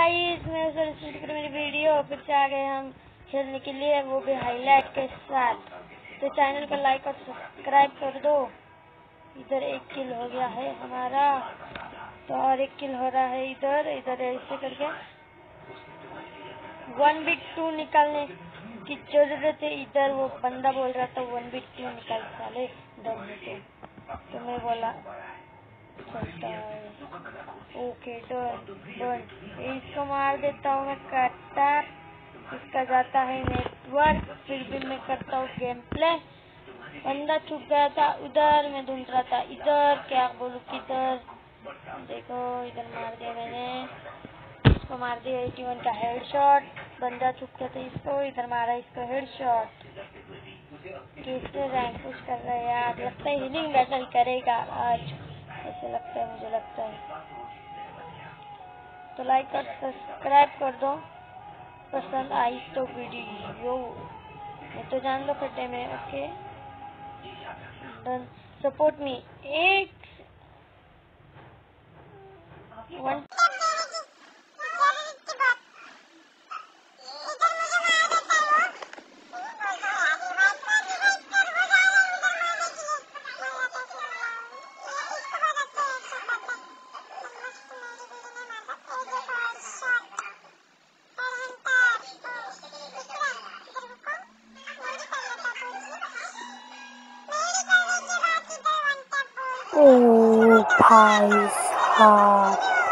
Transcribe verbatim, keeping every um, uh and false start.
Guys, मैं सरस्वती मेरी video फिर से आ गए हम खेलने के लिए, वो भी हाईलाइट के साथ। तो चैनल को लाइक और सब्सक्राइब कर दो। इधर एक किल हो गया है हमारा, तो और एक किल हो रहा है इधर इधर ऐसे करके। वन बी टू निकालने की जरूरत है। इधर वो बंदा बोल रहा था वन बी टू निकाल साले इधर में, तो, तो मैं बोला चलता है। ओके डन डन, इसको मार देता हूँ मैं कट्टा। इसका जाता है नेटवर्क, फिर भी मैं करता हूँ गेम प्ले। बंदा छुप गया था उधर, मैं ढूंढ रहा था इधर, क्या बोलूं किधर। देखो इधर मार दिया मैंने, इसको मार दिया इक्यासी का हेडशॉट। बंदा छुप गया था, इसको इधर मारा, इसको हेडशॉट। किसने रैंक पुश कर रहा है यार, लगता है हीलिंग बैटल करेगा आज, ऐसे लगता है मुझे लगता है। तो लाइक और सब्सक्राइब कर दो पसंद आई तो वीडियो, नहीं तो जान लो खड्डे में। Okay done, support me. एक वन ओ भाई साहब।